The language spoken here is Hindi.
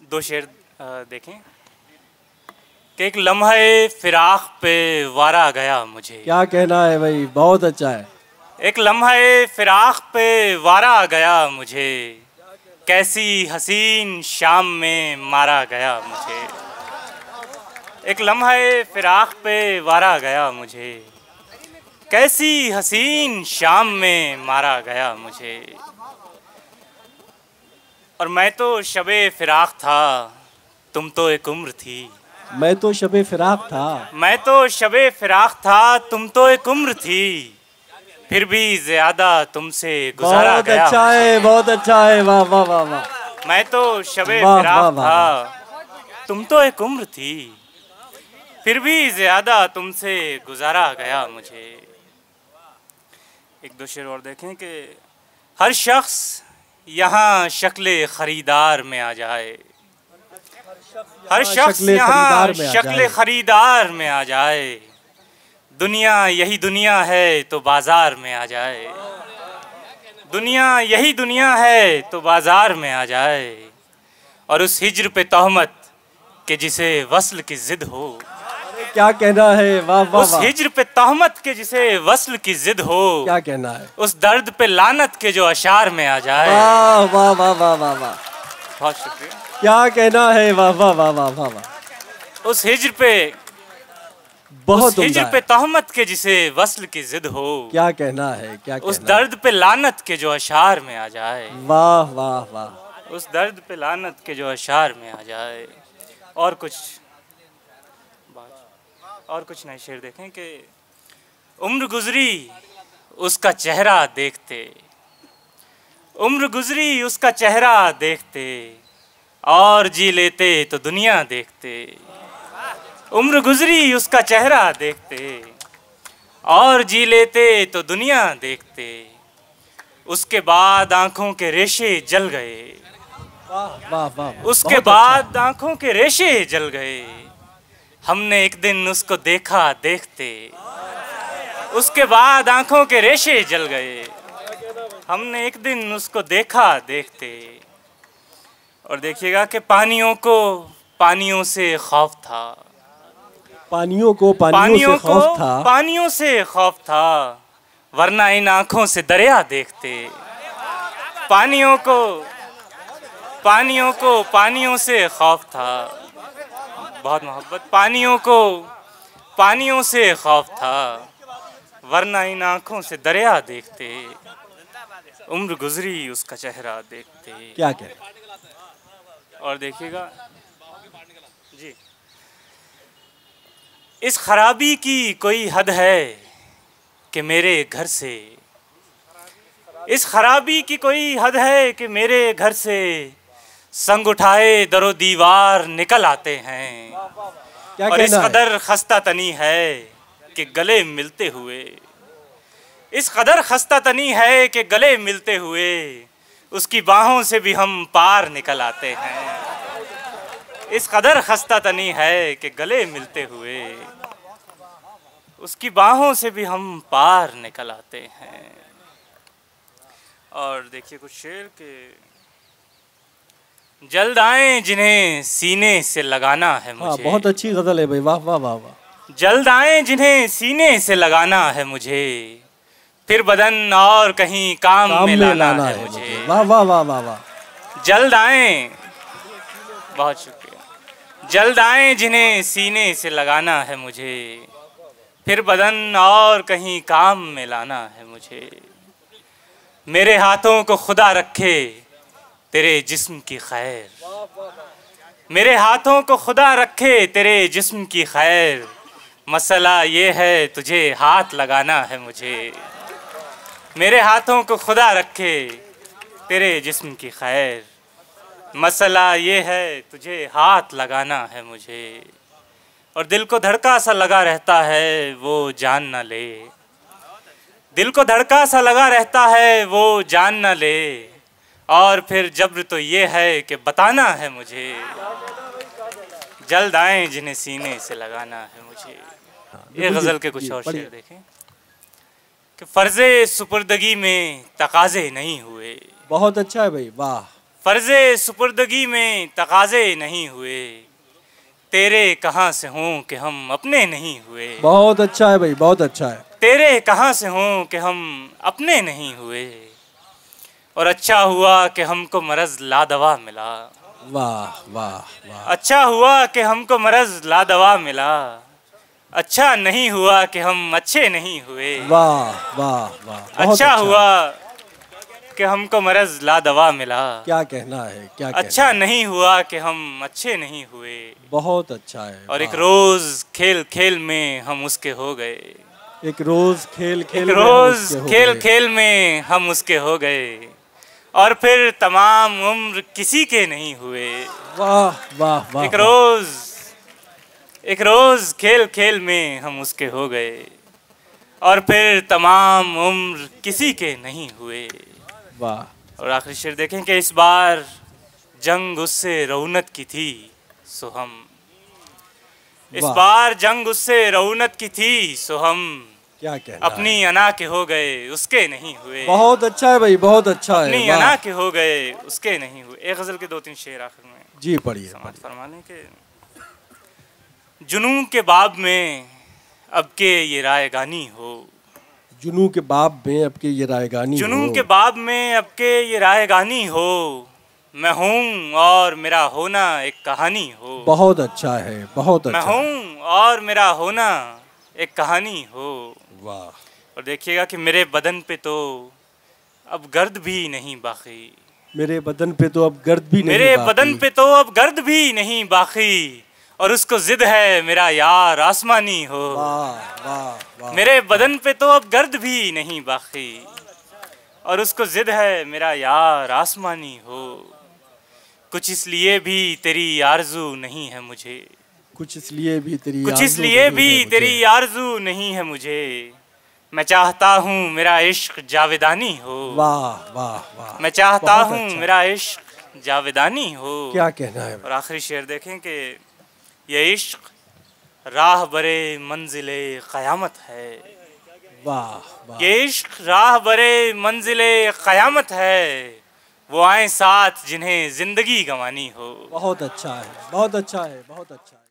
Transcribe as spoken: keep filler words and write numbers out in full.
दो शेर देखें कि एक लम्हे फिराक पे वारा गया मुझे। क्या कहना है भाई, बहुत अच्छा है। एक लम्हे फिराक पे वारा गया मुझे, कैसी हसीन शाम में मारा गया मुझे। एक लम्हे फिराक पे वारा गया मुझे, कैसी हसीन शाम में मारा गया मुझे। और मैं तो शबे फिराक था, तुम तो एक उम्र थी। मैं तो शबे फिराक था मैं तो शबे फिराक था, तुम तो एक उम्र थी। फिर भी ज्यादा तुमसे गुजारा बहुत गया अच्छा मुझे। है, बहुत अच्छा है। वाह वाह वाह वाह। मैं तो शबे वाह, फिराक वाह, वाह, था, तुम तो एक उम्र थी। फिर भी ज्यादा तुमसे गुजारा गया मुझे। एक दो शेर और देखें कि हर शख्स यहाँ शक्ल खरीदार में आ जाए। हर शख्स यहाँ शक्ल खरीदार में आ जाए। दुनिया यही दुनिया है तो बाजार में आ जाए। दुनिया यही दुनिया है तो बाजार में आ जाए। और उस हिज्र पे तहमत के जिसे वस्ल की जिद हो। क्या कहना है, वाह वाह। उस हिज्र पे तहमत के जिसे वस्ल की जिद हो। क्या कहना है। उस दर्द पे लानत के जो अशार में आ जाए। वाह वाह वाह वाह वाह वाह। बहुत शुक्रिया। क्या कहना है, वाह वाह वाह वाह वाह वाह। उस हिज्र पे बहुत उस हिज्र पे तहमत के जिसे वस्ल की जिद हो। क्या कहना है, क्या उस कहना दर्द पे लानत के जो अशार में आ जाए। वाह वाह वाह। उस दर्द पे लानत के जो अशार में आ जाए। और कुछ और कुछ नए शेर देखें कि उम्र गुजरी उसका चेहरा देखते। उम्र गुजरी उसका चेहरा देखते, और जी लेते तो दुनिया देखते। उम्र गुजरी उसका चेहरा देखते, और जी लेते तो दुनिया देखते। उसके बाद आंखों के रेशे जल गए। वाह वाह वाह। उसके बाद आंखों के रेशे जल गए। हमने एक दिन उसको देखा देखते। उसके बाद आंखों के रेशे जल गए। हमने एक दिन उसको देखा देखते। और देखिएगा कि पानियों को पानियों से खौफ था। पानियों को पानियों, पानियों से खौफ था। पानियों से खौफ था, वरना इन आंखों से दरिया देखते। पानियों को पानियों को पानियों से खौफ था। बहुत मोहब्बत। पानियों को पानियों से खौफ था, वरना इन आंखों से दरिया देखते। उम्र गुजरी उसका चेहरा देखते। क्या कह। और देखिएगा जी, इस खराबी की कोई हद है कि मेरे घर से। इस खराबी की कोई हद है कि मेरे घर से संग उठाए दरो दीवार निकल आते हैं। क्या और इस कहना है? कदर खस्ता तनी है कि गले मिलते हुए। इस कदर खस्ता तनी है कि गले मिलते हुए उसकी बाहों से भी हम पार निकल आते हैं। इस कदर खस्ता तनी है कि गले मिलते हुए उसकी बाहों से भी हम पार निकल आते हैं। और देखिए कुछ शेर के जल्द आए जिन्हें सीने से लगाना है मुझे। हाँ, बहुत अच्छी गजल है भाई, वाह वाह वाह वाह। जल्द आए जिन्हें सीने से लगाना है मुझे, फिर बदन और कहीं काम, काम में लाना, लाना है, है मुझे। वाह वाह वाह वाह वाह। जल्द आए, बहुत शुक्रिया। जल्द आए जिन्हें सीने से लगाना है मुझे, फिर बदन और कहीं काम में लाना है मुझे। मेरे हाथों को खुदा रखे तेरे जिस्म की खैर। मेरे हाथों को खुदा रखे तेरे जिस्म की खैर। मसला ये है तुझे हाथ लगाना है मुझे। मेरे हाथों को खुदा रखे तेरे जिस्म की खैर। मसला ये है तुझे हाथ लगाना है मुझे। और दिल को धड़का सा लगा रहता है वो जान न ले। दिल को धड़का सा लगा रहता है वो जान न ले। और फिर जब्र तो ये है कि बताना है मुझे। जल्द आए जिन्हें सीने से लगाना है मुझे। ये गज़ल के कुछ और शेर देखें कि फ़र्ज़े सुपुर्दगी में तकाज़े नहीं हुए। बहुत अच्छा है भाई, वाह। फर्जे सुपुर्दगी में तकाजे नहीं हुए, तेरे कहाँ से हों कि हम अपने नहीं हुए। बहुत अच्छा है भाई, बहुत अच्छा है। तेरे कहाँ से हों कि हम अपने नहीं हुए, और अच्छा हुआ कि हमको मरज लादवा मिला। वाह वाह वाह। अच्छा हुआ कि हमको मरज लादवा मिला, अच्छा नहीं हुआ कि हम अच्छे नहीं हुए। वाह वाह वाह। अच्छा हुआ कि हमको मरज लादवा मिला, क्या कहना है, क्या कहना अच्छा है? नहीं हुआ कि हम अच्छे नहीं हुए। बहुत अच्छा है। और एक वाह। रोज खेल खेल में हम उसके हो गए। एक रोज खेल खेल एक में हम रोज उसके हो खेल गए। खेल में हम उसके हो गए, और फिर तमाम उम्र किसी के नहीं हुए। वाह वाह वाह। एक रोज एक रोज खेल खेल में हम उसके हो गए, और फिर तमाम उम्र किसी के नहीं हुए। वाह। और आखिरी शेर देखें कि इस बार जंग उससे रौनक की थी सो हम। इस वाह। बार जंग उससे रौनक की थी सो हम, क्या कहना अपनी है? अना के हो गए उसके नहीं हुए। बहुत अच्छा है भाई, बहुत अच्छा है। अपनी वाह। अना के हो गए उसके नहीं हुए। एक गजल के दो तीन शेर आखिर में जी पढ़िए। समाप्त फरमा लें कि जुनून के बाब में अब के ये रायगानी हो। जुनू के बाब में अब के ये रायगानी जुनून हो। के बाब में अब के ये रायगानी हो, मैं हूँ और मेरा होना एक कहानी हो। बहुत अच्छा है, बहुत मैं अच्छा। हूँ और मेरा होना एक कहानी हो। वाह। और देखिएगा कि मेरे बदन पे तो अब गर्द भी नहीं बाकी। मेरे बदन पे तो अब गर्द भी नहीं मेरे बाकी। बदन पे तो अब गर्द भी नहीं बाकी, और उसको जिद है मेरा यार आसमानी हो। वाह वाह वाह। मेरे बदन पे तो अब गर्द भी नहीं बाकी, और उसको जिद है मेरा यार आसमानी हो। कुछ इसलिए भी तेरी आरज़ू नहीं है मुझे। कुछ इसलिए भी तेरी कुछ आरज़ू इसलिए नहीं भी है मुझे। तेरी आरज़ू नहीं है मुझे। मैं चाहता हूँ मेरा इश्क जावेदानी हो। वाह वाह वाह। मैं चाहता बहुत हूँ अच्छा। मेरा इश्क जावेदानी हो। क्या कहना है? और आखिरी शेर देखें कि ये इश्क राह बरे मंजिले क़यामत है। वाह वाह। ये इश्क राह बरे मंजिले क़यामत है, वो आए साथ जिन्हें जिंदगी गंवानी हो। बहुत अच्छा है, बहुत अच्छा है, बहुत अच्छा है।